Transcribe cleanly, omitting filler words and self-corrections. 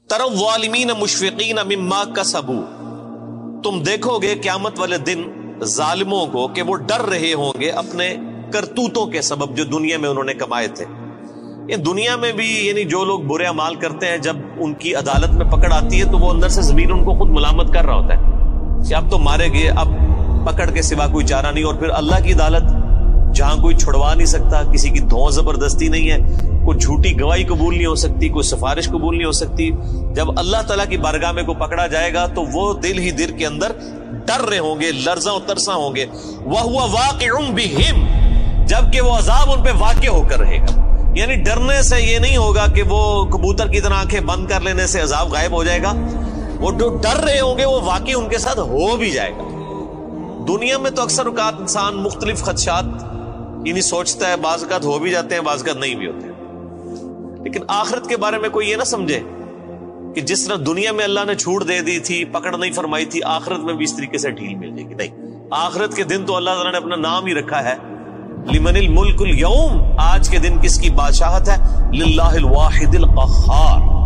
ترى الظالمین مشفقین مما کسبوا، تم دیکھو گے قیامت والے دن ظالموں کو کہ وہ ڈر رہے ہوں گے اپنے کرتوتوں کے سبب جو دنیا میں انہوں نے کمائے تھے۔ یہ دنیا میں بھی یعنی جو لوگ برے اعمال کرتے ہیں، جب ان کی عدالت میں پکڑ آتی ہے تو وہ اندر سے ضمیر ان کو خود ملامت کر رہا ہوتا ہے کہ اب تو مارے گئے، اب پکڑ کے سوا کوئی چارہ نہیں۔ اور پھر اللہ کی عدالت جہاں کوئی چھڑوا نہیں سکتا، کسی کی دھون زبردستی نہیں ہے، کوئی جھوٹی گواہی قبول نہیں ہو سکتی، کوئی سفارش قبول نہیں ہو سکتی، جب اللہ تعالیٰ کی بارگاہ میں کوئی پکڑا جائے گا تو وہ دل ہی دل کے اندر ڈر رہے ہوں گے، لرزاں و ترساں ہوں گے۔ وَهُوَ وَاقِعٌ بِهِمْ، جبکہ وہ عذاب ان پہ واقع ہو کر رہے گا۔ یعنی ڈرنے سے یہ نہیں ہوگا کہ وہ کبوتر کی طرح آنکھیں بند کر لینے سے عذاب غائب ہو جائے گا، وہ جو ڈر رہے ہوں گے وہ واقعی ان کے ساتھ ہو بھی جائے گا۔ دنیا میں تو اکثر اوقات انسان مختلف خدشات یعنی سوچتا ہے، بعض اوقات ہو بھی جاتے ہیں، بعض اوقات نہیں بھی ہوتے ہیں، لیکن آخرت کے بارے میں کوئی یہ نہ سمجھے کہ جس طرح دنیا میں اللہ نے چھوٹ دے دی تھی، پکڑ نہیں فرمائی تھی، آخرت میں بھی اس طریقے سے ڈھیل مل جائے گی۔ نہیں، آخرت کے دن تو اللہ تعالیٰ نے اپنا نام ہی رکھا ہے، لمن الملک اليوم، آج کے دن کس کی بادشاہت ہے؟ للہ الواحد القہار،